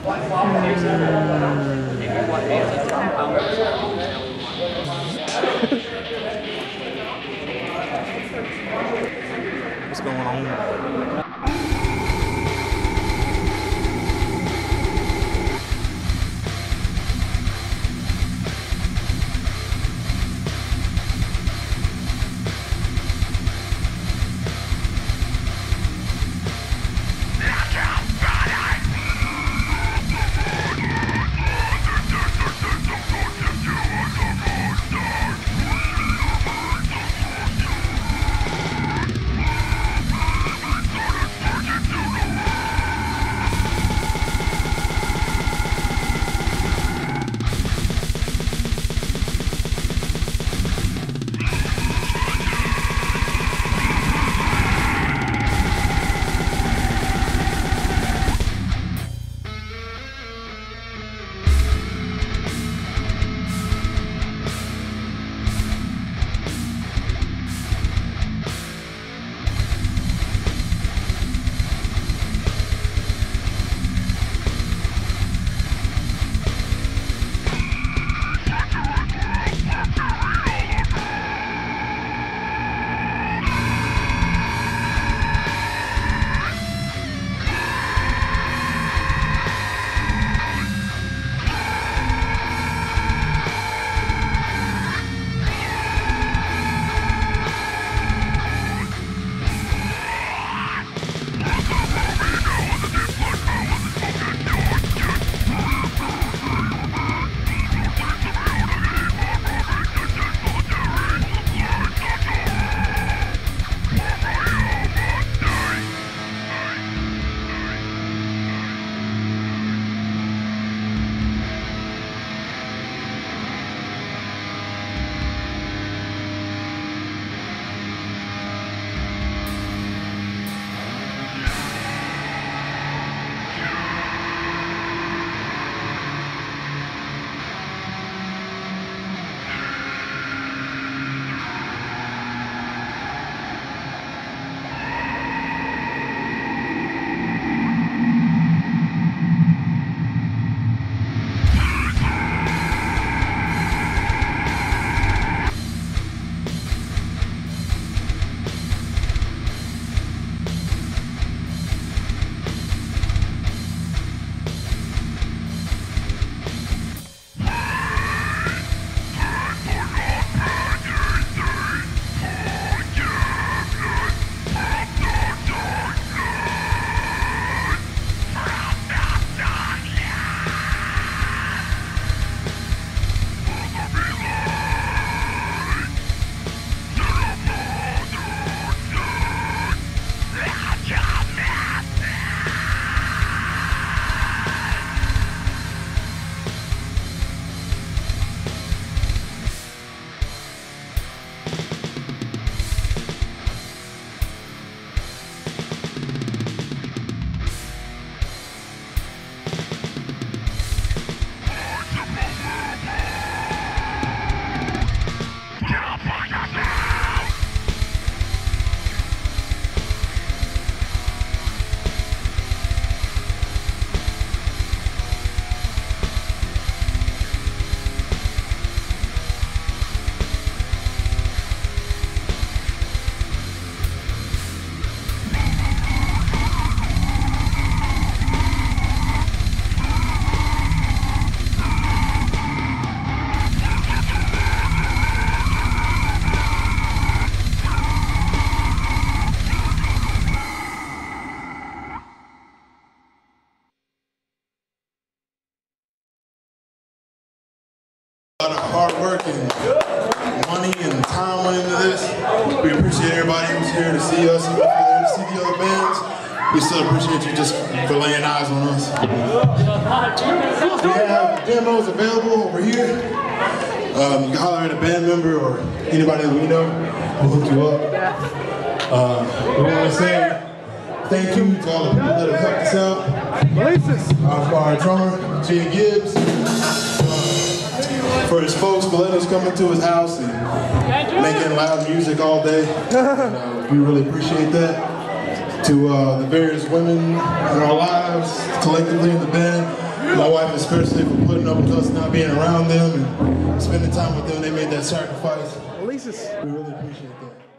What's going on? A lot of hard work and money and time went into this. We appreciate everybody who's here to see us, even if you're there to see the other bands. We still appreciate you just for laying eyes on us. We have demos available over here. You can holler at a band member or anybody that we know. We'll hook you up. We want to say thank you to all the people that have helped us out. Our drummer, Jay Gibbs. For his folks for letting us come into his house and making loud music all day. And, we really appreciate that. To the various women in our lives, collectively in the band, my wife especially for putting up with us not being around them and spending time with them. They made that sacrifice. We really appreciate that.